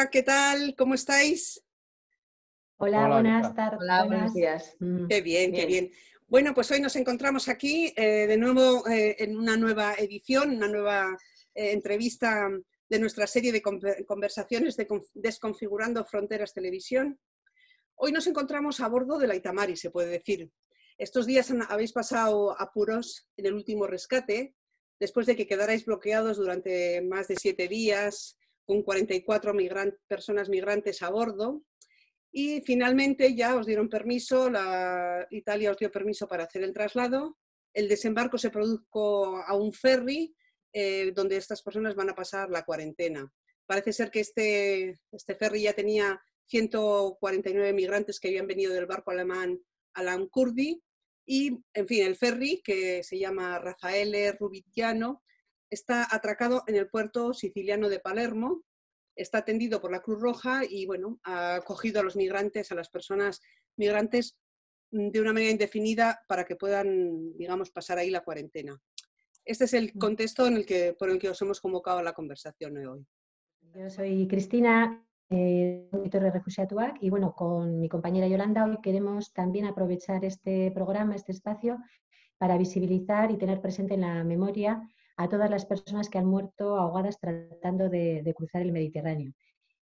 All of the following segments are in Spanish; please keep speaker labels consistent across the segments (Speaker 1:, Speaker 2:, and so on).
Speaker 1: Hola, ¿qué tal? ¿Cómo estáis?
Speaker 2: Hola,
Speaker 3: Hola, ¿qué tal?
Speaker 2: buenas tardes.
Speaker 4: Hola, buenos días.
Speaker 1: Qué bien, qué
Speaker 4: Bien.
Speaker 1: bien. Bueno, pues hoy nos encontramos aquí de nuevo en una nueva edición, una nueva entrevista de nuestra serie de conversaciones de Desconfigurando Fronteras Televisión. Hoy nos encontramos a bordo de la Itamari, se puede decir. Estos días habéis pasado apuros en el último rescate, después de que quedarais bloqueados durante más de 7 días, con 44 personas migrantes a bordo. Y finalmente ya os dieron permiso, Italia os dio permiso para hacer el traslado. El desembarco se produjo a un ferry donde estas personas van a pasar la cuarentena. Parece ser que este ferry ya tenía 149 migrantes que habían venido del barco alemán Alan Kurdi y, en fin, el ferry, que se llama Raffaele Rubigiano, está atracado en el puerto siciliano de Palermo. Está atendido por la Cruz Roja y, bueno, ha acogido a los migrantes, a las personas migrantes de una manera indefinida para que puedan, digamos, pasar ahí la cuarentena. Este es el contexto por el que os hemos convocado a la conversación de hoy.
Speaker 2: Yo soy Cristina, monitor de Refuxiatuak, y bueno, con mi compañera Yolanda hoy queremos también aprovechar este programa, este espacio, para visibilizar y tener presente en la memoria a todas las personas que han muerto ahogadas tratando de cruzar el Mediterráneo.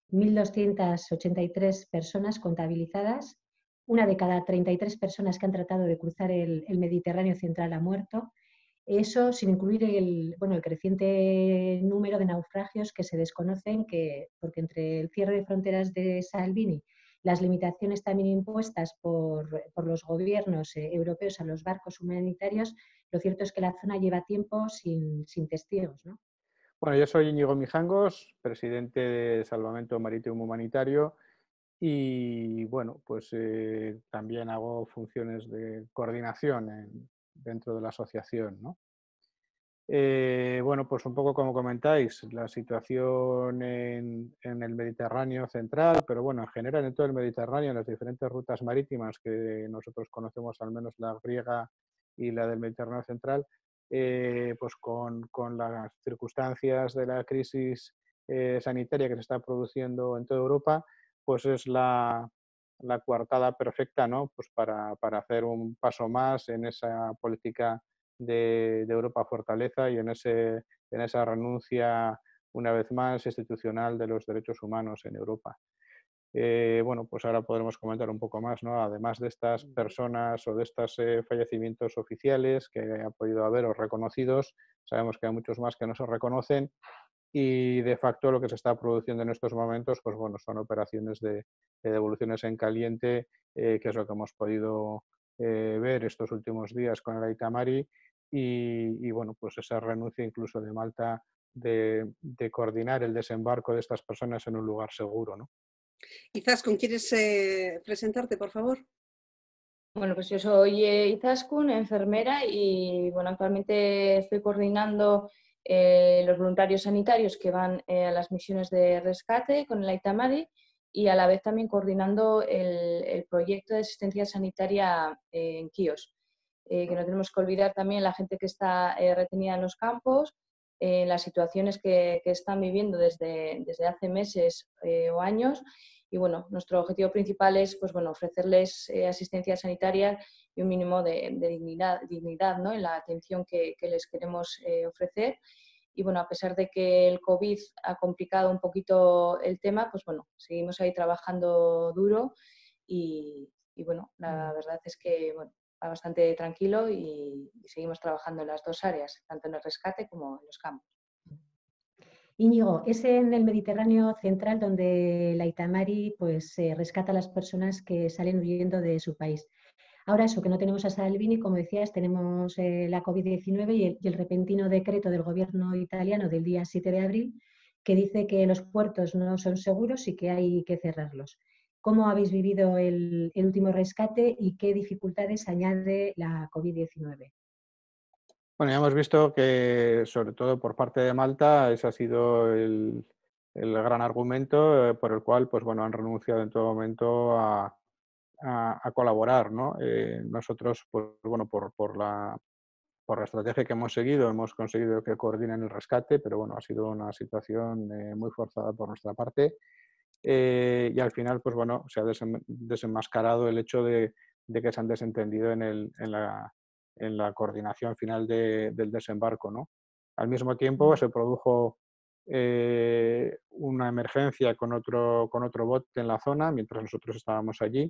Speaker 2: 1.283 personas contabilizadas, una de cada 33 personas que han tratado de cruzar el Mediterráneo central ha muerto. Eso sin incluir el creciente número de naufragios que se desconocen, porque entre el cierre de fronteras de Salvini, las limitaciones también impuestas por los gobiernos europeos a los barcos humanitarios, lo cierto es que la zona lleva tiempo sin testigos, ¿no?
Speaker 3: Bueno, yo soy Íñigo Mijangos, presidente de Salvamento Marítimo Humanitario y bueno, pues también hago funciones de coordinación dentro de la asociación, ¿no? Bueno, pues un poco como comentáis, la situación en el Mediterráneo central, pero bueno, en general en todo el Mediterráneo, en las diferentes rutas marítimas que nosotros conocemos, al menos la griega y la del Mediterráneo central, pues con las circunstancias de la crisis sanitaria que se está produciendo en toda Europa, pues es la coartada perfecta, ¿no? Pues para hacer un paso más en esa política de Europa Fortaleza y en esa renuncia, una vez más, institucional de los derechos humanos en Europa. Bueno, pues ahora podremos comentar un poco más, ¿no? Además de estas personas o de estos fallecimientos oficiales que ha podido haber o reconocidos, sabemos que hay muchos más que no se reconocen y de facto lo que se está produciendo en estos momentos, pues bueno, son operaciones de devoluciones en caliente, que es lo que hemos podido ver estos últimos días con el Aita Mari y bueno, pues esa renuncia incluso de Malta de coordinar el desembarco de estas personas en un lugar seguro, ¿no?
Speaker 1: Izaskun, ¿quieres presentarte, por favor?
Speaker 4: Bueno, pues yo soy Izaskun, enfermera y bueno, actualmente estoy coordinando los voluntarios sanitarios que van a las misiones de rescate con el Aita Mari y a la vez también coordinando el proyecto de asistencia sanitaria en Quíos. Que no tenemos que olvidar también la gente que está retenida en los campos, las situaciones que están viviendo desde hace meses o años. Y bueno, nuestro objetivo principal es pues, bueno, ofrecerles asistencia sanitaria y un mínimo de dignidad, ¿no? En la atención que les queremos ofrecer. Y bueno, a pesar de que el COVID ha complicado un poquito el tema, pues bueno, seguimos ahí trabajando duro y bueno, la verdad es que bueno, va bastante tranquilo y seguimos trabajando en las dos áreas, tanto en el rescate como en los campos.
Speaker 2: Íñigo, es en el Mediterráneo central donde la Itamari pues, rescata a las personas que salen huyendo de su país. Ahora eso, que no tenemos a Salvini, como decías, tenemos la COVID-19 y el repentino decreto del gobierno italiano del día 7 de abril que dice que los puertos no son seguros y que hay que cerrarlos. ¿Cómo habéis vivido el último rescate y qué dificultades añade la COVID-19?
Speaker 3: Bueno, ya hemos visto que, sobre todo por parte de Malta, ese ha sido el gran argumento por el cual pues, bueno, han renunciado en todo momento a colaborar, ¿no? Nosotros, pues, bueno, por la estrategia que hemos seguido, hemos conseguido que coordinen el rescate, pero bueno, ha sido una situación muy forzada por nuestra parte y al final, pues bueno, se ha desenmascarado el hecho de que se han desentendido en la coordinación final del desembarco, ¿no? Al mismo tiempo se produjo una emergencia con otro bote en la zona mientras nosotros estábamos allí,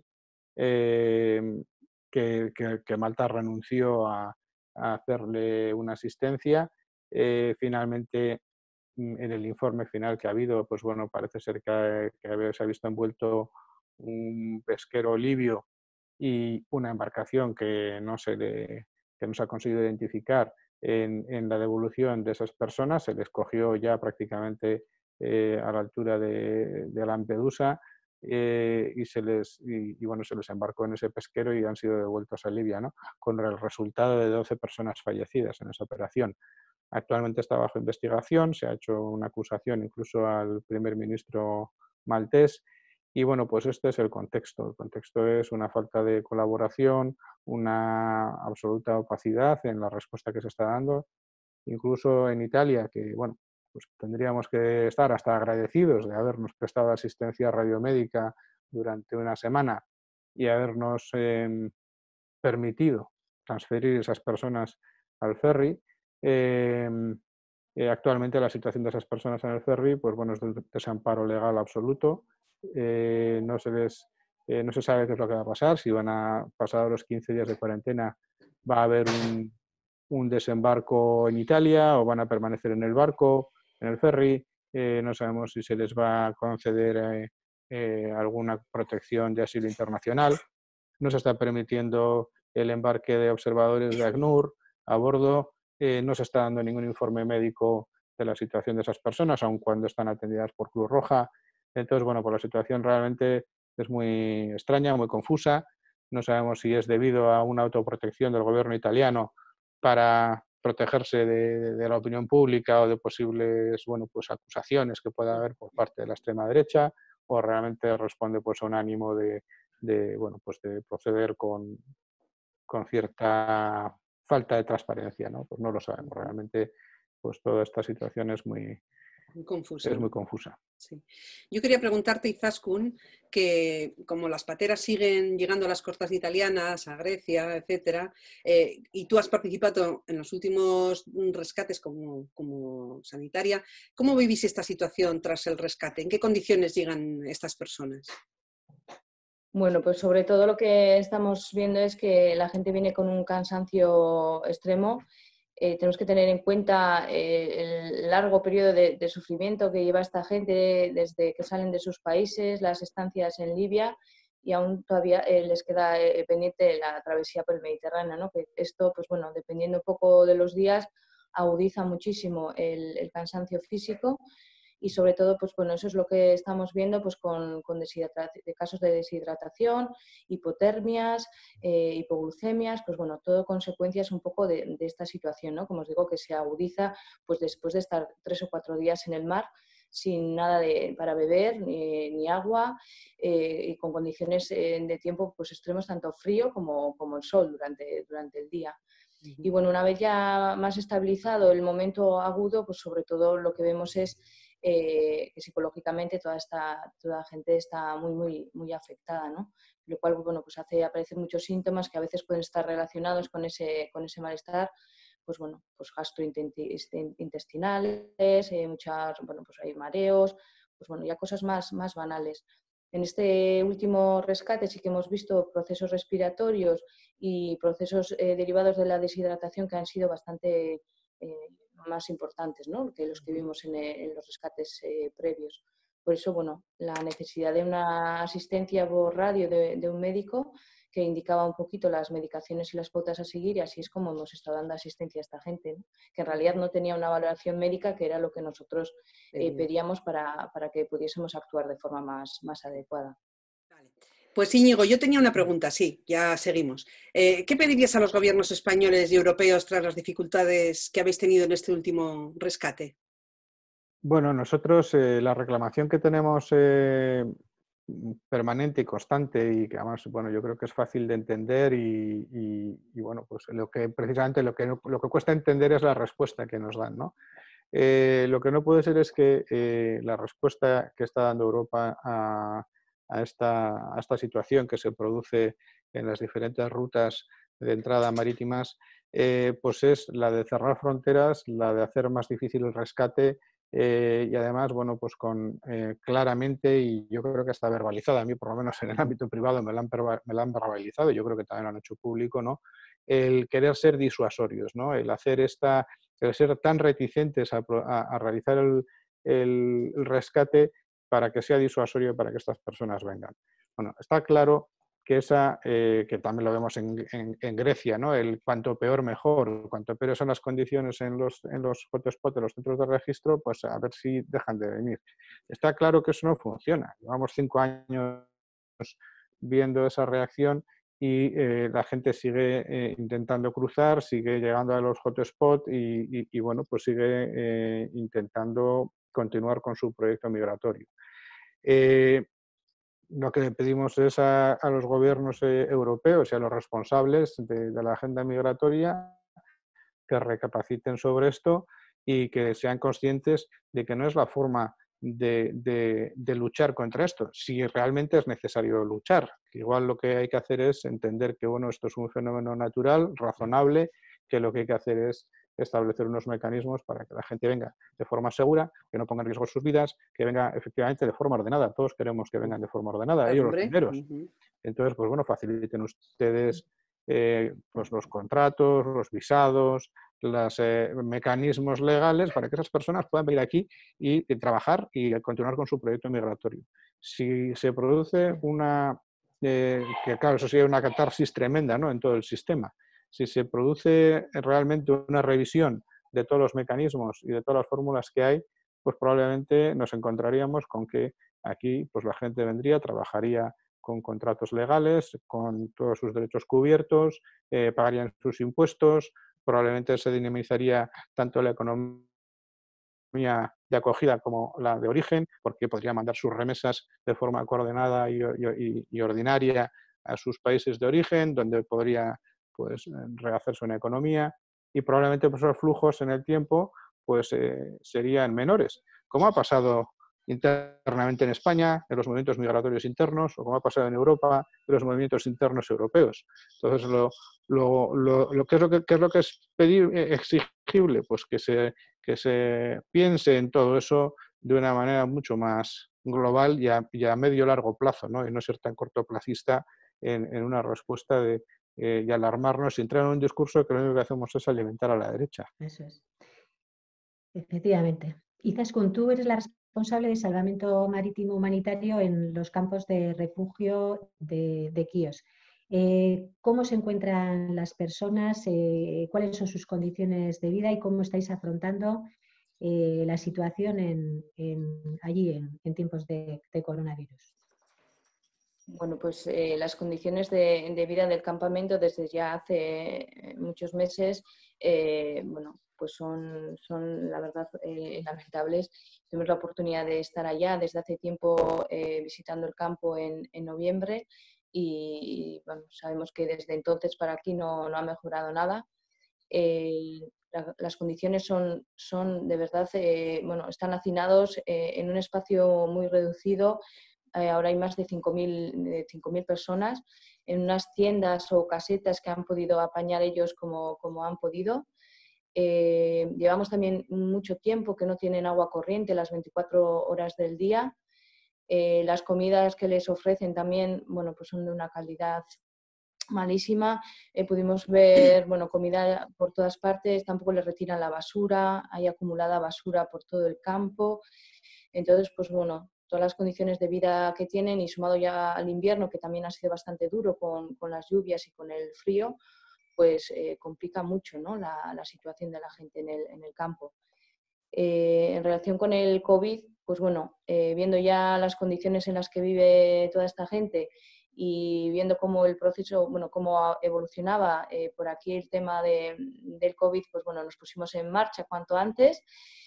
Speaker 3: que Malta renunció a hacerle una asistencia. Finalmente, en el informe final que ha habido, pues bueno, parece ser que se ha visto envuelto un pesquero libio y una embarcación que no se ha conseguido identificar en la devolución de esas personas. Se les cogió ya prácticamente a la altura de Lampedusa y se les embarcó en ese pesquero y han sido devueltos a Libia, ¿no? Con el resultado de 12 personas fallecidas en esa operación. Actualmente está bajo investigación, se ha hecho una acusación incluso al primer ministro maltés. Y bueno, pues este es el contexto. El contexto es una falta de colaboración, una absoluta opacidad en la respuesta que se está dando. Incluso en Italia, que bueno, pues tendríamos que estar hasta agradecidos de habernos prestado asistencia radiomédica durante una semana y habernos permitido transferir esas personas al ferry. Actualmente la situación de esas personas en el ferry, pues bueno, es de un desamparo legal absoluto. No se sabe qué es lo que va a pasar, si van a pasar los 15 días de cuarentena, va a haber un desembarco en Italia o van a permanecer en el barco, en el ferry. No sabemos si se les va a conceder alguna protección de asilo internacional. No se está permitiendo el embarque de observadores de ACNUR a bordo. No se está dando ningún informe médico de la situación de esas personas, aun cuando están atendidas por Cruz Roja. Entonces, bueno, pues la situación realmente es muy extraña, muy confusa. No sabemos si es debido a una autoprotección del gobierno italiano para protegerse de la opinión pública o de posibles, bueno, pues acusaciones que pueda haber por parte de la extrema derecha, o realmente responde pues a un ánimo de proceder con cierta falta de transparencia, ¿no? Pues no lo sabemos. Realmente, pues toda esta situación es muy confusa.
Speaker 1: Sí. Yo quería preguntarte, Izaskun, que como las pateras siguen llegando a las costas italianas, a Grecia, etcétera, y tú has participado en los últimos rescates como sanitaria, ¿cómo vivís esta situación tras el rescate? ¿En qué condiciones llegan estas personas?
Speaker 4: Bueno, pues sobre todo lo que estamos viendo es que la gente viene con un cansancio extremo. Tenemos que tener en cuenta el largo periodo de sufrimiento que lleva esta gente desde que salen de sus países, las estancias en Libia, y aún todavía les queda pendiente la travesía por el Mediterráneo, ¿no? Que esto, pues bueno, dependiendo un poco de los días, agudiza muchísimo el cansancio físico. Y sobre todo, pues bueno, eso es lo que estamos viendo pues con casos de deshidratación, hipotermias, hipoglucemias, pues bueno, todo consecuencias un poco de esta situación, ¿no? Como os digo, que se agudiza pues después de estar 3 o 4 días en el mar sin nada para beber, ni agua, y con condiciones de tiempo pues extremos, tanto frío como el sol durante el día. Y bueno, una vez ya más estabilizado el momento agudo, pues sobre todo lo que vemos es que psicológicamente toda la gente está muy afectada, ¿no? Lo cual, bueno, pues hace aparecer muchos síntomas que a veces pueden estar relacionados con ese malestar, pues bueno, pues gastrointestinales, pues hay mareos, pues bueno, ya cosas más banales. En este último rescate sí que hemos visto procesos respiratorios y procesos derivados de la deshidratación que han sido bastante más importantes, ¿no?, que los que vimos en los rescates previos. Por eso, bueno, la necesidad de una asistencia por radio de un médico que indicaba un poquito las medicaciones y las pautas a seguir, y así es como hemos estado dando asistencia a esta gente, ¿no?, que en realidad no tenía una valoración médica, que era lo que nosotros pedíamos para que pudiésemos actuar de forma más adecuada.
Speaker 1: Vale. Pues Íñigo, yo tenía una pregunta, sí, ya seguimos. ¿Qué pedirías a los gobiernos españoles y europeos tras las dificultades que habéis tenido en este último rescate?
Speaker 3: Bueno, nosotros la reclamación que tenemos permanente y constante, y que además, bueno, yo creo que es fácil de entender y bueno, pues precisamente lo que cuesta entender es la respuesta que nos dan, ¿no? Lo que no puede ser es que la respuesta que está dando Europa a esta situación que se produce en las diferentes rutas de entrada marítimas, pues es la de cerrar fronteras, la de hacer más difícil el rescate y además, bueno, pues con claramente, y yo creo que está verbalizado, a mí por lo menos en el ámbito privado me la han verbalizado, yo creo que también lo han hecho público, ¿no? El querer ser disuasorios, ¿no? El ser tan reticentes a realizar el rescate para que sea disuasorio para que estas personas vengan. Bueno, está claro que que también lo vemos en Grecia, ¿no? El cuanto peor mejor, cuanto peores son las condiciones en los hotspots, en los centros de registro, pues a ver si dejan de venir. Está claro que eso no funciona. Llevamos 5 años viendo esa reacción y la gente sigue intentando cruzar, sigue llegando a los hotspots y bueno, pues sigue intentando continuar con su proyecto migratorio. Lo que le pedimos es a los gobiernos europeos y a los responsables de la agenda migratoria que recapaciten sobre esto y que sean conscientes de que no es la forma de luchar contra esto, si realmente es necesario luchar. Igual lo que hay que hacer es entender que bueno, esto es un fenómeno natural, razonable, que lo que hay que hacer es establecer unos mecanismos para que la gente venga de forma segura, que no ponga en riesgo sus vidas, que venga efectivamente de forma ordenada. Todos queremos que vengan de forma ordenada, ellos los primeros. Entonces, pues bueno, faciliten ustedes pues los contratos, los visados, los mecanismos legales para que esas personas puedan venir aquí y trabajar y continuar con su proyecto migratorio. Si se produce que claro, eso sería una catarsis tremenda, ¿no?, en todo el sistema. Si se produce realmente una revisión de todos los mecanismos y de todas las fórmulas que hay, pues probablemente nos encontraríamos con que aquí pues la gente vendría, trabajaría con contratos legales, con todos sus derechos cubiertos, pagarían sus impuestos, probablemente se dinamizaría tanto la economía de acogida como la de origen, porque podría mandar sus remesas de forma coordinada y ordinaria a sus países de origen, donde podría pues, rehacerse una economía y probablemente pues, los flujos en el tiempo pues, serían menores, como ha pasado internamente en España, en los movimientos migratorios internos, o como ha pasado en Europa, en los movimientos internos europeos. Entonces, ¿qué es lo que es exigible? Pues que se piense en todo eso de una manera mucho más global y a medio largo plazo, ¿no? Y no ser tan cortoplacista en una respuesta y alarmarnos y entrar en un discurso que lo único que hacemos es alimentar a la derecha.
Speaker 2: Eso es. Efectivamente. Izaskun, tú eres la responsable de salvamento marítimo humanitario en los campos de refugio de Quíos. ¿Cómo se encuentran las personas? ¿Cuáles son sus condiciones de vida y cómo estáis afrontando la situación allí en tiempos de coronavirus?
Speaker 4: Bueno, pues las condiciones de vida del campamento desde ya hace muchos meses, bueno, pues son la verdad lamentables. Tuvimos la oportunidad de estar allá desde hace tiempo visitando el campo en noviembre y bueno, sabemos que desde entonces para aquí no ha mejorado nada. Las condiciones son de verdad, bueno, están hacinados en un espacio muy reducido. Ahora hay más de 5.000 personas en unas tiendas o casetas que han podido apañar ellos como han podido. Llevamos también mucho tiempo que no tienen agua corriente las 24 horas del día. Las comidas que les ofrecen también, bueno, pues son de una calidad malísima. Pudimos ver, bueno, comida por todas partes, tampoco les retiran la basura, hay acumulada basura por todo el campo. Entonces, pues bueno, todas las condiciones de vida que tienen y sumado ya al invierno, que también ha sido bastante duro con las lluvias y con el frío, pues complica mucho, ¿no?, la situación de la gente en el campo. En relación con el COVID, pues bueno, viendo ya las condiciones en las que vive toda esta gente y viendo cómo el proceso, bueno, cómo evolucionaba por aquí el tema del COVID, pues bueno, nos pusimos en marcha cuanto antes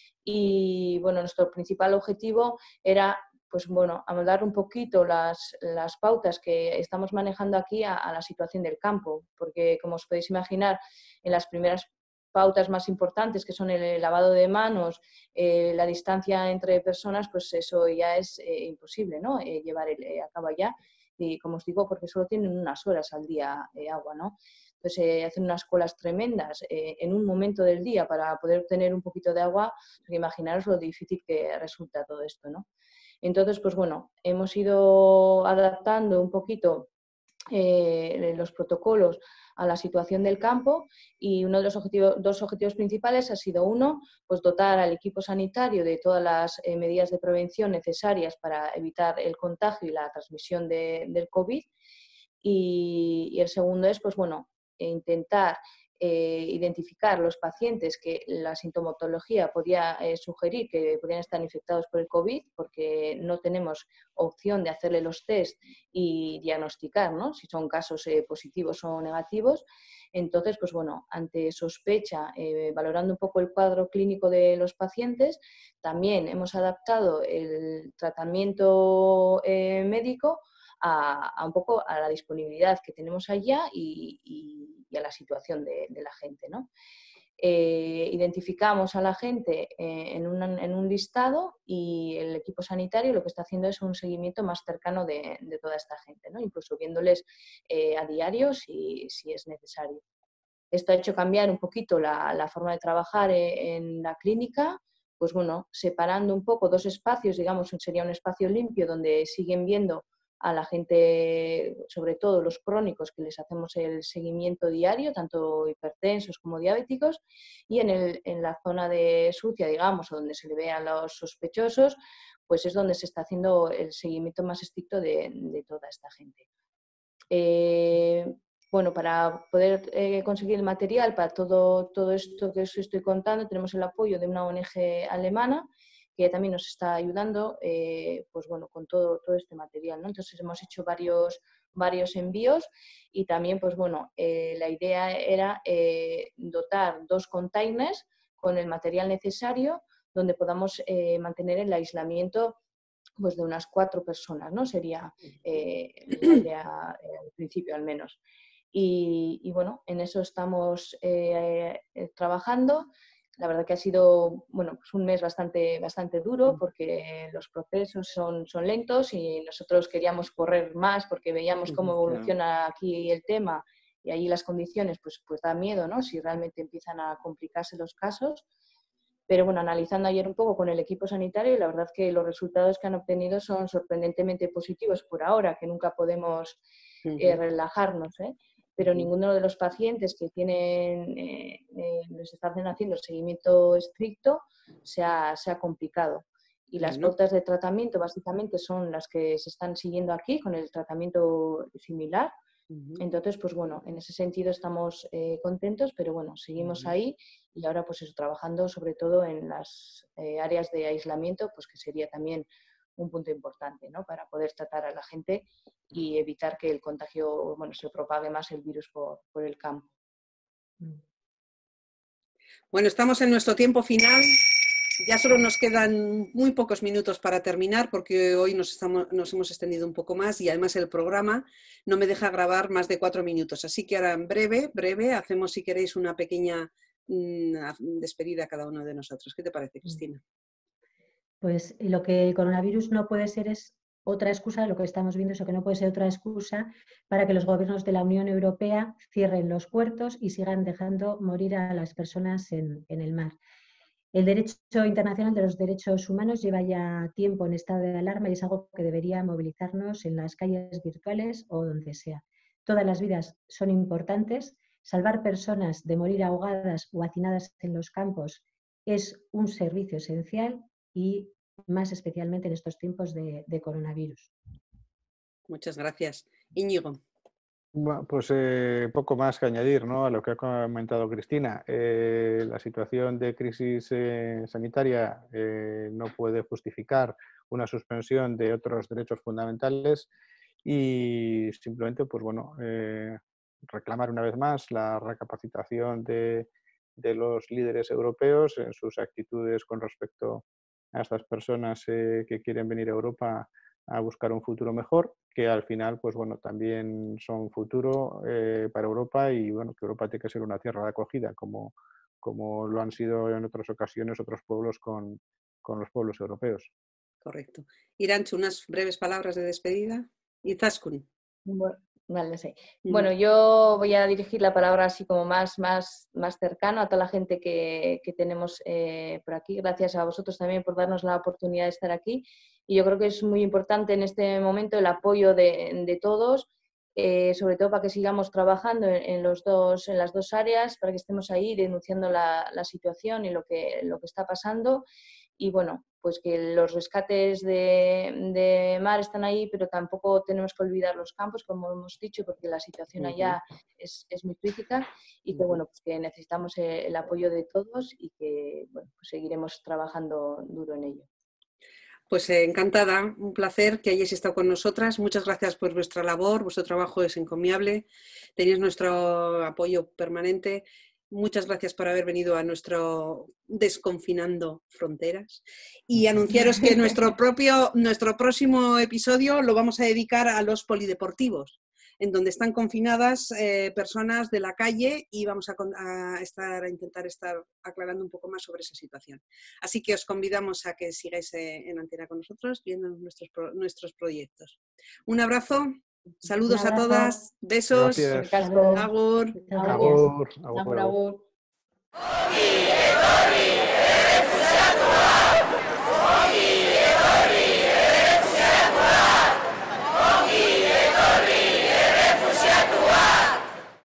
Speaker 4: y bueno, nuestro principal objetivo era pues bueno, amoldar un poquito las pautas que estamos manejando aquí a la situación del campo, porque como os podéis imaginar, en las primeras pautas más importantes, que son el lavado de manos, la distancia entre personas, pues eso ya es imposible, ¿no? Llevar a cabo ya. Y como os digo, porque solo tienen unas horas al día agua, ¿no? Entonces hacen unas colas tremendas en un momento del día para poder obtener un poquito de agua. Imaginaros lo difícil que resulta todo esto, ¿no? Entonces, pues bueno, hemos ido adaptando un poquito los protocolos a la situación del campo, y uno de los dos objetivos principales ha sido, uno, pues dotar al equipo sanitario de todas las medidas de prevención necesarias para evitar el contagio y la transmisión del COVID, y el segundo es, pues bueno, intentar identificar los pacientes que la sintomatología podía sugerir que podían estar infectados por el COVID, porque no tenemos opción de hacerle los test y diagnosticar, ¿no?, si son casos positivos o negativos. Entonces, pues bueno, ante sospecha, valorando un poco el cuadro clínico de los pacientes, también hemos adaptado el tratamiento médico a un poco a la disponibilidad que tenemos allá y a la situación de la gente, ¿no? Identificamos a la gente en un listado, y el equipo sanitario lo que está haciendo es un seguimiento más cercano de toda esta gente, ¿no? Incluso viéndoles a diario si es necesario. Esto ha hecho cambiar un poquito la forma de trabajar en la clínica, pues bueno, separando un poco dos espacios, digamos, sería un espacio limpio donde siguen viendo a la gente, sobre todo los crónicos, que les hacemos el seguimiento diario, tanto hipertensos como diabéticos, y en la zona de sucia, digamos, o donde se le ve a los sospechosos, pues es donde se está haciendo el seguimiento más estricto de toda esta gente. Bueno, para poder conseguir el material para todo esto que os estoy contando, tenemos el apoyo de una ONG alemana que también nos está ayudando, pues bueno, con todo este material, ¿no? Entonces hemos hecho varios envíos, y también, pues bueno, la idea era dotar 2 containers con el material necesario, donde podamos mantener el aislamiento, pues de unas 4 personas, ¿no? Sería la idea al principio, al menos. Y bueno, en eso estamos trabajando. La verdad que ha sido, bueno, pues un mes bastante duro, porque los procesos son lentos, y nosotros queríamos correr más porque veíamos cómo evoluciona aquí el tema, y allí las condiciones pues da miedo, ¿no?, si realmente empiezan a complicarse los casos. Pero bueno, analizando ayer un poco con el equipo sanitario, la verdad que los resultados que han obtenido son sorprendentemente positivos por ahora, que nunca podemos relajarnos, ¿eh? Pero ninguno de los pacientes que les están haciendo seguimiento estricto se ha complicado. Y las pautas de tratamiento básicamente son las que se están siguiendo aquí, con el tratamiento similar. Entonces, pues bueno, en ese sentido estamos contentos, pero bueno, seguimos ahí, y ahora pues eso, trabajando sobre todo en las áreas de aislamiento, pues que sería también un punto importante, ¿no?, para poder tratar a la gente y evitar que el contagio, bueno, se propague más el virus por el campo.
Speaker 1: Bueno, estamos en nuestro tiempo final. Ya solo nos quedan muy pocos minutos para terminar, porque hoy nos hemos extendido un poco más, y además el programa no me deja grabar más de 4 minutos. Así que ahora en breve hacemos, si queréis, una pequeña despedida a cada uno de nosotros. ¿Qué te parece, Cristina?
Speaker 2: Pues lo que el coronavirus no puede ser es otra excusa, lo que estamos viendo es que no puede ser otra excusa para que los gobiernos de la Unión Europea cierren los puertos y sigan dejando morir a las personas en el mar. El derecho internacional de los derechos humanos lleva ya tiempo en estado de alarma, y es algo que debería movilizarnos en las calles virtuales o donde sea. Todas las vidas son importantes. Salvar personas de morir ahogadas o hacinadas en los campos es un servicio esencial, y más especialmente en estos tiempos de coronavirus.
Speaker 1: Muchas gracias. Íñigo.
Speaker 3: Bueno, pues poco más que añadir, ¿no?, a lo que ha comentado Cristina. La situación de crisis sanitaria no puede justificar una suspensión de otros derechos fundamentales, y simplemente, pues bueno, reclamar una vez más la recapacitación de los líderes europeos en sus actitudes con respecto a estas personas que quieren venir a Europa a buscar un futuro mejor, que al final, pues bueno, también son futuro para Europa, y bueno, que Europa tiene que ser una tierra de acogida, como como lo han sido en otras ocasiones otros pueblos con los pueblos europeos.
Speaker 1: Correcto. Iranchu, unas breves palabras de despedida. Izaskun.
Speaker 4: Bueno, vale, sí. Bueno, yo voy a dirigir la palabra así como más cercano a toda la gente que tenemos por aquí. Gracias a vosotros también por darnos la oportunidad de estar aquí. Y yo creo que es muy importante en este momento el apoyo de todos, sobre todo para que sigamos trabajando en las dos áreas, para que estemos ahí denunciando la situación y lo que está pasando. Y bueno, pues que los rescates de mar están ahí, pero tampoco tenemos que olvidar los campos, como hemos dicho, porque la situación allá es muy crítica y que bueno, pues que necesitamos el apoyo de todos y que bueno, pues seguiremos trabajando duro en ello.
Speaker 1: Pues encantada, un placer que hayáis estado con nosotras. Muchas gracias por vuestra labor, vuestro trabajo es encomiable, tenéis nuestro apoyo permanente. Muchas gracias por haber venido a nuestro Desconfinando Fronteras y anunciaros que nuestro próximo episodio lo vamos a dedicar a los polideportivos, en donde están confinadas personas de la calle y vamos a intentar estar aclarando un poco más sobre esa situación. Así que os convidamos a que sigáis en antena con nosotros viendo nuestros proyectos. Un abrazo. Saludos a todas, besos, agur.
Speaker 3: Agur.